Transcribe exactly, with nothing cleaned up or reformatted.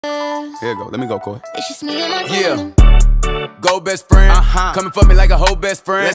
Here you go, let me go, Coy. It's just me and my Yeah. Go best friend, uh-huh. Coming for me like a whole best friend.